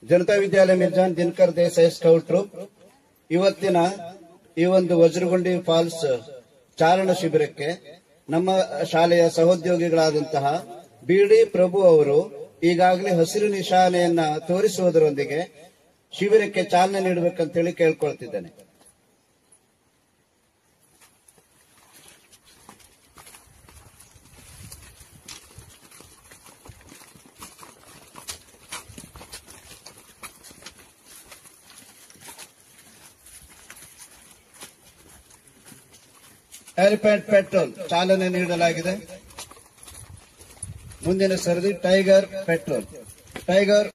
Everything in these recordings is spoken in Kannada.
ಜನತಾ ವಿದ್ಯಾಲಯ ಮಿರ್ಜಾನ್ ದಿನಕರ್ ದೇಸಾಯಿ ಸ್ಕೌಟ್ ಟ್ರೂಪ್ ಇವತ್ತಿನ ಈ ಒಂದು ವಜ್ರಗುಂಡಿ ಫಾಲ್ಸ್ ಚಾರಣ ಶಿಬಿರಕ್ಕೆ ನಮ್ಮ ಶಾಲೆಯ ಸಹೋದ್ಯೋಗಿಗಳಾದಂತಹ ಬಿಡಿ ಪ್ರಭು ಅವರು ಈಗಾಗಲೇ ಹಸಿರು ನಿಶಾನೆಯನ್ನ ತೋರಿಸುವುದರೊಂದಿಗೆ ಶಿಬಿರಕ್ಕೆ ಚಾಲನೆ ನೀಡಬೇಕಂತೇಳಿ ಕೇಳ್ಕೊಳ್ತಿದ್ದೇನೆ. ಹೆಲಿಪ್ಯಾಡ್ ಪೆಟ್ರೋಲ್ ಚಾಲನೆ ನೀಡಲಾಗಿದೆ. ಮುಂದಿನ ಸರದಿ ಟೈಗರ್ ಪೆಟ್ರೋಲ್. ಟೈಗರ್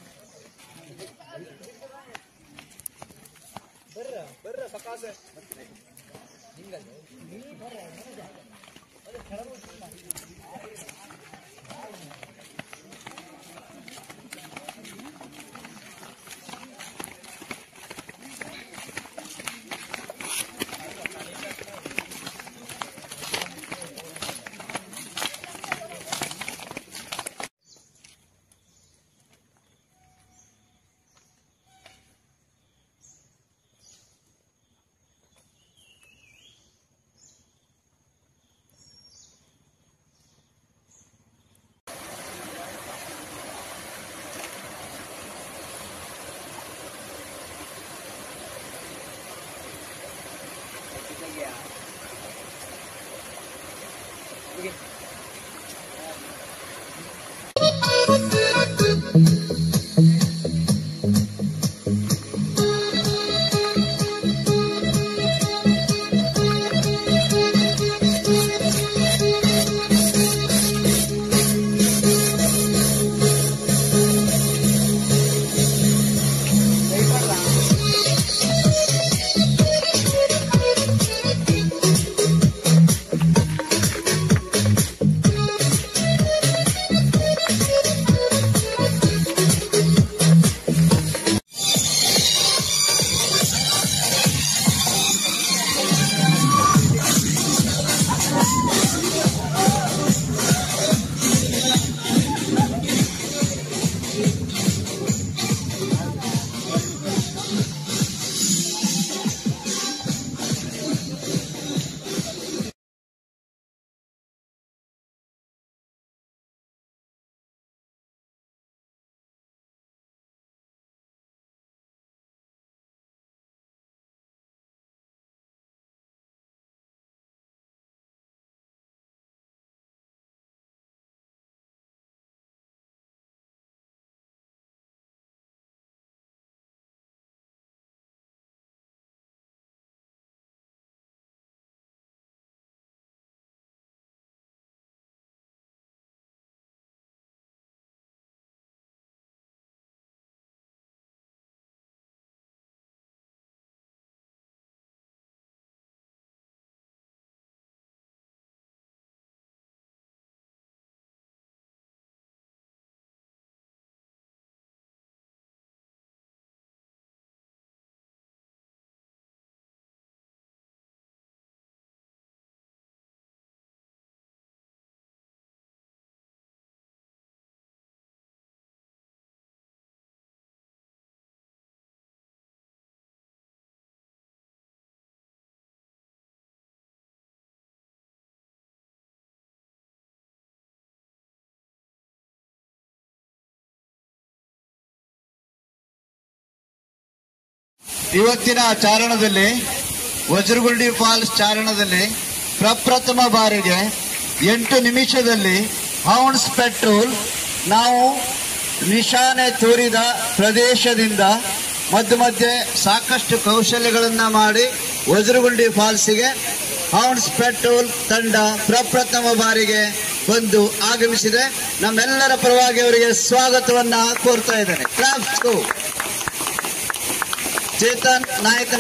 ಇವತ್ತಿನ ಚಾರಣದಲ್ಲಿ ವಜ್ರಗುಂಡಿ ಫಾಲ್ಸ್ ಚಾರಣದಲ್ಲಿ ಪ್ರಪ್ರಥಮ ಬಾರಿಗೆ 8 ನಿಮಿಷದಲ್ಲಿ ಹೌಂಡ್ಸ್ ಪೆಟ್ರೋಲ್ ನಾವು ನಿಶಾನೆ ತೋರಿದ ಪ್ರದೇಶದಿಂದ ಮಧ್ಯ ಮಧ್ಯೆ ಸಾಕಷ್ಟು ಕೌಶಲ್ಯಗಳನ್ನ ಮಾಡಿ ವಜ್ರಗುಂಡಿ ಫಾಲ್ಸ್ಗೆ ಹೌಂಡ್ಸ್ ಪೆಟ್ರೋಲ್ ತಂಡ ಪ್ರಪ್ರಥಮ ಬಾರಿಗೆ ಬಂದು ಆಗಮಿಸಿದೆ. ನಮ್ಮೆಲ್ಲರ ಪರವಾಗಿ ಅವರಿಗೆ ಸ್ವಾಗತವನ್ನ ಕೋರ್ತಾ ಇದ್ದೇನೆ. ಕ್ಲಾಪ್ಸ್ ಟು ಚೇತನ್ ನಾಯಕನ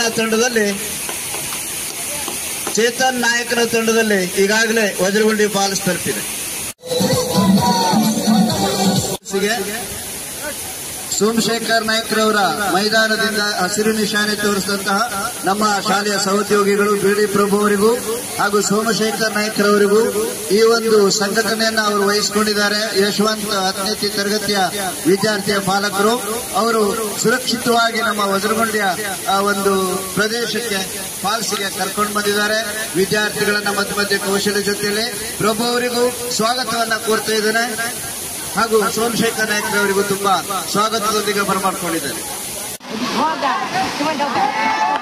ತಂಡದಲ್ಲಿ ಈಗಾಗಲೇ ವಜ್ರಗುಂಡಿ ಫಾಲ್ಸ್ ತಲುಪಿದೆ. ಸೋಮಶೇಖರ್ ನಾಯ್ಕರವರ ಮೈದಾನದಿಂದ ಹಸಿರು ನಿಶಾನೆ ತೋರಿಸಿದಂತಹ ನಮ್ಮ ಶಾಲೆಯ ಸಹೋದ್ಯೋಗಿಗಳು ಬಿಡಿ ಪ್ರಭು ಅವರಿಗೂ ಹಾಗೂ ಸೋಮಶೇಖರ್ ನಾಯ್ಕರವರಿಗೂ ಈ ಒಂದು ಸಂಘಟನೆಯನ್ನು ಅವರು ವಹಿಸಿಕೊಂಡಿದ್ದಾರೆ. ಯಶವಂತ್ 10ನೇ ತರಗತಿಯ ವಿದ್ಯಾರ್ಥಿಯ ಪಾಲಕರು ಅವರು ಸುರಕ್ಷಿತವಾಗಿ ನಮ್ಮ ವಜ್ರಗುಂಡಿಯ ಒಂದು ಪ್ರದೇಶಕ್ಕೆ ಫಾಲ್ಸ್ಗೆ ಕರ್ಕೊಂಡು ಬಂದಿದ್ದಾರೆ. ವಿದ್ಯಾರ್ಥಿಗಳನ್ನ ಮಧ್ಯೆ ಕೌಶಲ್ಯ ಜೊತೆಯಲ್ಲಿ ಪ್ರಭು ಅವರಿಗೂ ಸ್ವಾಗತವನ್ನ ಕೋರ್ತಾ ಇದ್ದೇನೆ ಹಾಗೂ ಸೋಮಶೇಖರ್ ನಾಯ್ಕರವರಿಗೂ ತುಂಬಾ ಸ್ವಾಗತದೊಂದಿಗೆ ಬರಮಾಡಿಕೊಂಡಿದ್ದಾರೆ.